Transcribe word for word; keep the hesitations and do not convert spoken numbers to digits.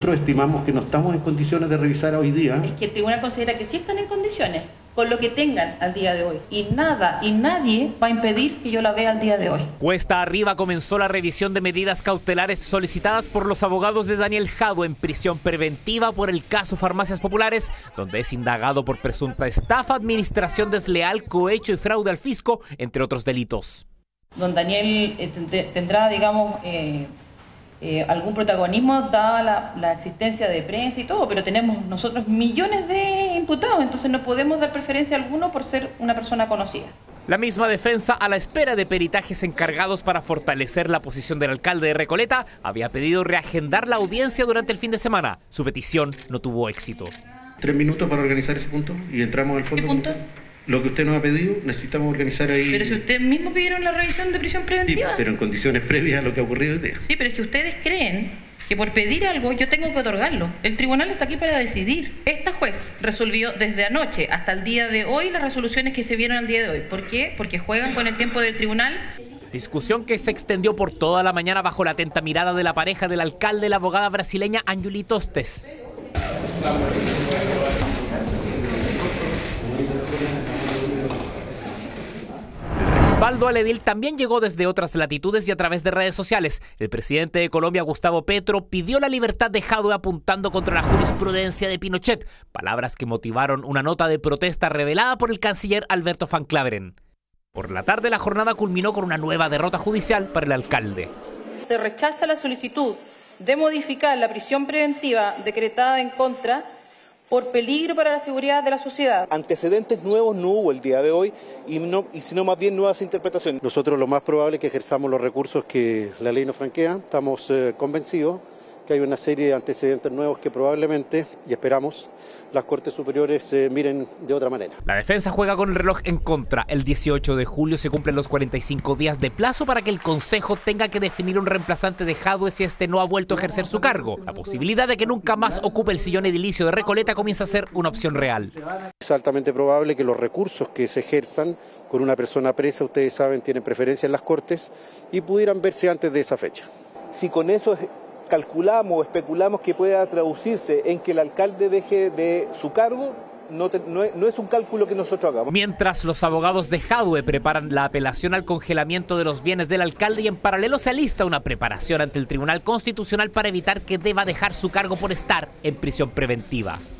nosotros estimamos que no estamos en condiciones de revisar hoy día. Es que el tribunal considera que sí están en condiciones, con lo que tengan al día de hoy. Y nada y nadie va a impedir que yo la vea al día de hoy. Cuesta arriba comenzó la revisión de medidas cautelares solicitadas por los abogados de Daniel Jadue en prisión preventiva por el caso Farmacias Populares, donde es indagado por presunta estafa, administración desleal, cohecho y fraude al fisco, entre otros delitos. Don Daniel eh, tendrá, digamos, eh, eh, algún protagonismo dada la, la existencia de prensa y todo, pero tenemos nosotros millones de imputados, entonces no podemos dar preferencia a alguno por ser una persona conocida. La misma defensa, a la espera de peritajes encargados para fortalecer la posición del alcalde de Recoleta, había pedido reagendar la audiencia durante el fin de semana. Su petición no tuvo éxito. Tres minutos para organizar ese punto y entramos al fondo. ¿Qué punto? Lo que usted nos ha pedido, necesitamos organizar ahí. Pero si ustedes mismos pidieron la revisión de prisión preventiva. Sí, pero en condiciones previas a lo que ha ocurrido hoy día. Sí, pero es que ustedes creen que por pedir algo yo tengo que otorgarlo. El tribunal está aquí para decidir. Esta juez resolvió desde anoche hasta el día de hoy las resoluciones que se vieron al día de hoy. ¿Por qué? Porque juegan con el tiempo del tribunal. Discusión que se extendió por toda la mañana bajo la atenta mirada de la pareja del alcalde, la abogada brasileña Anjuli Tostes. El respaldo al edil también llegó desde otras latitudes y a través de redes sociales. El presidente de Colombia, Gustavo Petro, pidió la libertad de Jadue apuntando contra la jurisprudencia de Pinochet, palabras que motivaron una nota de protesta revelada por el canciller Alberto Van Klaveren. Por la tarde, la jornada culminó con una nueva derrota judicial para el alcalde. Se rechaza la solicitud de modificar la prisión preventiva decretada en contra por peligro para la seguridad de la sociedad. Antecedentes nuevos no hubo el día de hoy, y, no, y sino más bien nuevas interpretaciones. Nosotros lo más probable es que ejerzamos los recursos que la ley nos franquea. Estamos eh, convencidos que hay una serie de antecedentes nuevos que probablemente, y esperamos, las Cortes Superiores eh, miren de otra manera. La defensa juega con el reloj en contra. El dieciocho de julio se cumplen los cuarenta y cinco días de plazo para que el Consejo tenga que definir un reemplazante de Jadue si este no ha vuelto a ejercer su cargo. La posibilidad de que nunca más ocupe el sillón edilicio de Recoleta comienza a ser una opción real. Es altamente probable que los recursos que se ejerzan con una persona presa, ustedes saben, tienen preferencia en las Cortes y pudieran verse antes de esa fecha. Si con eso calculamos o especulamos que pueda traducirse en que el alcalde deje de su cargo, no, te, no, es, no es un cálculo que nosotros hagamos. Mientras los abogados de Jadue preparan la apelación al congelamiento de los bienes del alcalde y en paralelo se alista una preparación ante el Tribunal Constitucional para evitar que deba dejar su cargo por estar en prisión preventiva.